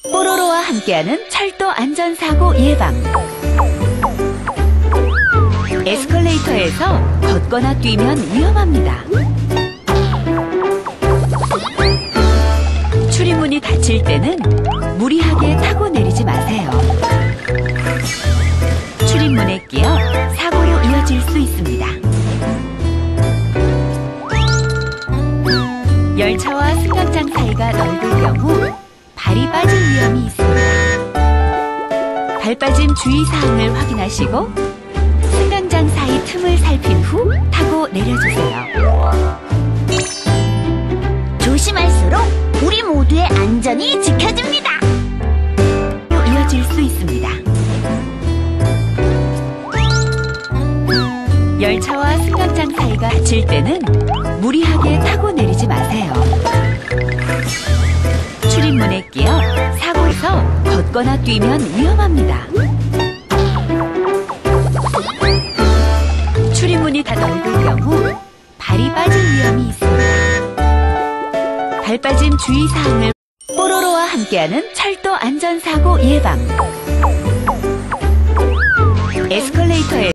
뽀로로와 함께하는 철도 안전사고 예방. 에스컬레이터에서 걷거나 뛰면 위험합니다. 출입문이 닫힐 때는 무리하게 타고 내리지 마세요. 출입문에 끼어 사고로 이어질 수 있습니다. 열차와 승강장 사이가 넓을 경우 발이 빠질 위험이 있습니다. 발 빠짐 주의사항을 확인하시고 승강장 사이 틈을 살핀 후 타고 내려주세요. 조심할수록 우리 모두의 안전이 지켜집니다. 이어질 수 있습니다. 열차와 승강장 사이가 닫힐 때는 무리하게 타고 내리지 마세요. 출입문에 끼어 사고에서 걷거나 뛰면 위험합니다. 출입문이 다 넓을 경우 발이 빠질 위험이 있습니다. 발 빠짐 주의사항을 뽀로로와 함께하는 철도 안전사고 예방. 에스컬레이터에